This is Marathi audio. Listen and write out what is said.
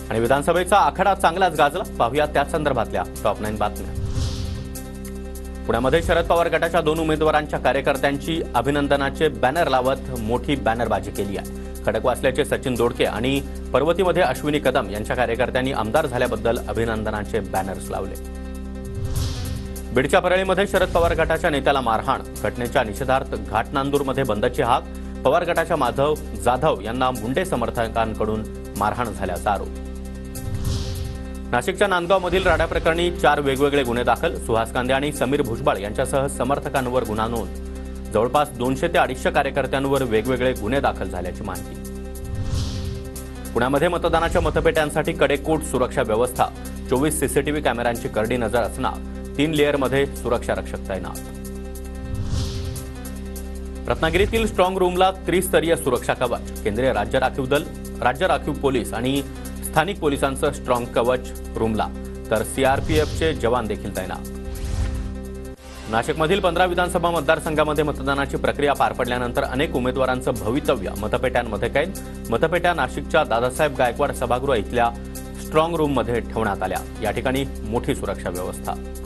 आणि विधानसभेचा आखाडा चांगलाच गाजला। पाहूया त्या संदर्भातल्या टॉप 9 बातम्या। पुण्यामध्ये शरद पवार गटाच्या 2 उमेदवारांच्या कार्यकर्त्यांची अभिनंदनाचे बॅनर लावत मोठी बॅनरबाजी केली आहे। खडकवासल्याचे सचिन दोडके आणि पर्वतीमध्ये अश्विनी कदम यांच्या कार्यकर्त्यांनी आमदार झाल्याबद्दल अभिनंदनाचे बॅनर्स लावले। बीडच्या परळीमध्ये शरद पवार गटाच्या नेत्याला मारहाण। घटनेच्या निषेधार्थ घाटनांदूरमध्ये बंदची हाक। पवार गटाच्या माधव जाधव यांना मुंडे समर्थकांकडून मारहाण झाल्याचा आरोप। नाशिकच्या नांदगावमधील राडा प्रकरणी 4 वेगवेगळे गुन्हे दाखल। सुहास कांदे आणि समीर भुजबळ यांच्यासह समर्थकांवर गुन्हा नोंद। जवळपास 200 ते 250 कार्यकर्त्यांवर वेगवेगळे गुन्हे दाखल झाल्याची माहिती। पुण्यामध्ये मतदानाच्या मतपेट्यांसाठी कडेकोट सुरक्षा व्यवस्था। 24 सीसीटीव्ही कॅमेऱ्यांची करडी नजर असणार। 3 लेअरमध्ये सुरक्षा रक्षक तैनात। रत्नागिरीतील स्ट्रॉंग रूमला त्रिस्तरीय सुरक्षा कवच। केंद्रीय राज्य राखीव दल, राज्य राखीव पोलीस आणि स्थानिक पोलिसांचं स्ट्रॉंग कवच रूमला, तर सीआरपीएफचे जवान देखील तैनात। नाशिकमधील 15 विधानसभा मतदारसंघामध्ये मतदानाची प्रक्रिया पार पडल्यानंतर अनेक उमेदवारांचं भवितव्य मतपेट्यांमध्ये कैद। मतपेट्या नाशिकच्या दादासाहेब गायकवाड सभागृह इथल्या स्ट्रॉंग रूममध्ये ठेवण्यात आल्या। या ठिकाणी मोठी सुरक्षा व्यवस्था।